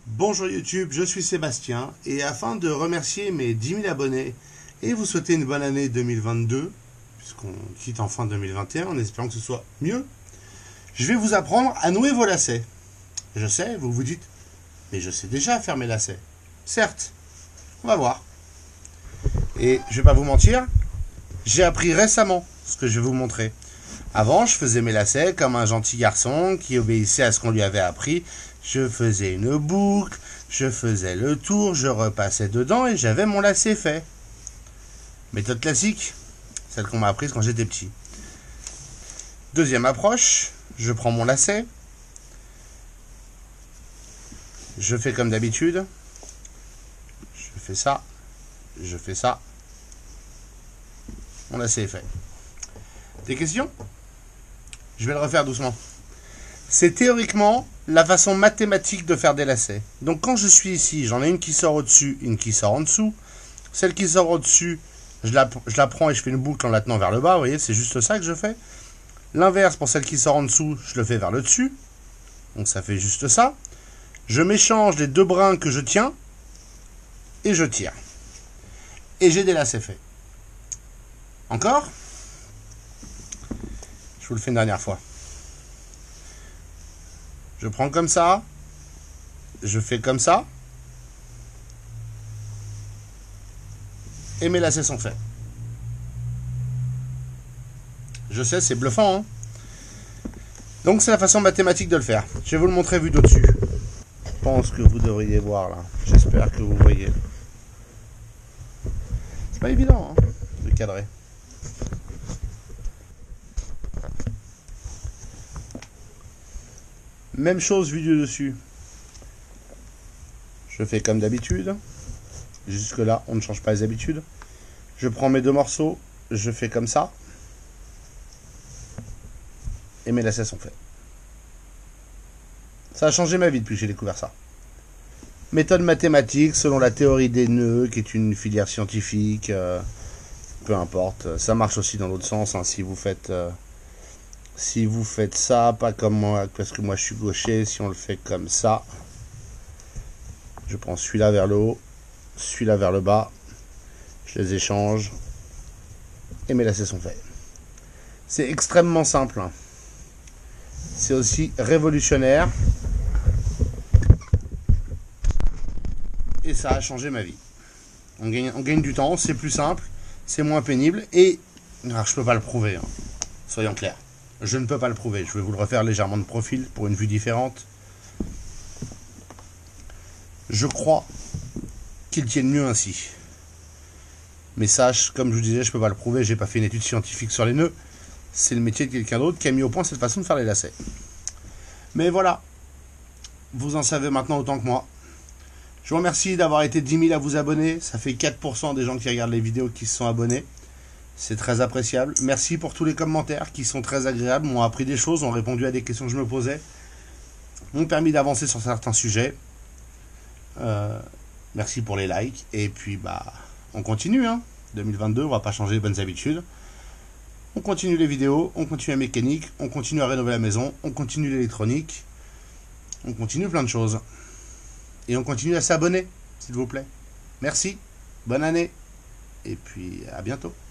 Bonjour YouTube, je suis Sébastien et afin de remercier mes 10 000 abonnés et vous souhaiter une bonne année 2022, puisqu'on quitte en fin 2021 en espérant que ce soit mieux, je vais vous apprendre à nouer vos lacets. Je sais, vous vous dites, mais je sais déjà faire mes lacets. Certes, on va voir. Et je vais pas vous mentir, j'ai appris récemment ce que je vais vous montrer. Avant, je faisais mes lacets comme un gentil garçon qui obéissait à ce qu'on lui avait appris. Je faisais une boucle, je faisais le tour, je repassais dedans et j'avais mon lacet fait. Méthode classique, celle qu'on m'a apprise quand j'étais petit. Deuxième approche, je prends mon lacet, je fais comme d'habitude, je fais ça, mon lacet est fait. Des questions? Je vais le refaire doucement. C'est théoriquement la façon mathématique de faire des lacets. Donc quand je suis ici, j'en ai une qui sort au-dessus, une qui sort en dessous. Celle qui sort au-dessus, je la prends et je fais une boucle en la tenant vers le bas. Vous voyez, c'est juste ça que je fais. L'inverse, pour celle qui sort en dessous, je le fais vers le dessus. Donc ça fait juste ça. Je m'échange les deux brins que je tiens et je tire. Et j'ai des lacets faits. Encore? Je vous le fais une dernière fois. Je prends comme ça, je fais comme ça, et mes lacets sont faits. Je sais, c'est bluffant, hein. Donc c'est la façon mathématique de le faire. Je vais vous le montrer vu d'au-dessus. Je pense que vous devriez voir là. J'espère que vous voyez. C'est pas évident, hein, de cadrer. Même chose vu du dessus. Je fais comme d'habitude. Jusque là, on ne change pas les habitudes. Je prends mes deux morceaux, je fais comme ça. Et mes lacets sont faits. Ça a changé ma vie depuis que j'ai découvert ça. Méthode mathématique selon la théorie des nœuds, qui est une filière scientifique. Peu importe. Ça marche aussi dans l'autre sens, hein, si vous faites ça, pas comme moi, parce que moi je suis gaucher, si on le fait comme ça, je prends celui-là vers le haut, celui-là vers le bas, je les échange, et mes lacets sont faits. C'est extrêmement simple. Hein. C'est aussi révolutionnaire. Et ça a changé ma vie. On gagne du temps, c'est plus simple, c'est moins pénible, et alors, je peux pas le prouver, hein, soyons clairs. Je ne peux pas le prouver. Je vais vous le refaire légèrement de profil pour une vue différente. Je crois qu'ils tiennent mieux ainsi. Mais ça, comme je vous disais, je ne peux pas le prouver. Je n'ai pas fait une étude scientifique sur les nœuds. C'est le métier de quelqu'un d'autre qui a mis au point cette façon de faire les lacets. Mais voilà. Vous en savez maintenant autant que moi. Je vous remercie d'avoir été 10 000 à vous abonner. Ça fait 4% des gens qui regardent les vidéos qui se sont abonnés. C'est très appréciable. Merci pour tous les commentaires qui sont très agréables, m'ont appris des choses, ont répondu à des questions que je me posais, m'ont permis d'avancer sur certains sujets. Merci pour les likes. Et puis, on continue. Hein. 2022, on va pas changer les bonnes habitudes. On continue les vidéos, on continue la mécanique, on continue à rénover la maison, on continue l'électronique, on continue plein de choses. Et on continue à s'abonner, s'il vous plaît. Merci, bonne année, et puis à bientôt.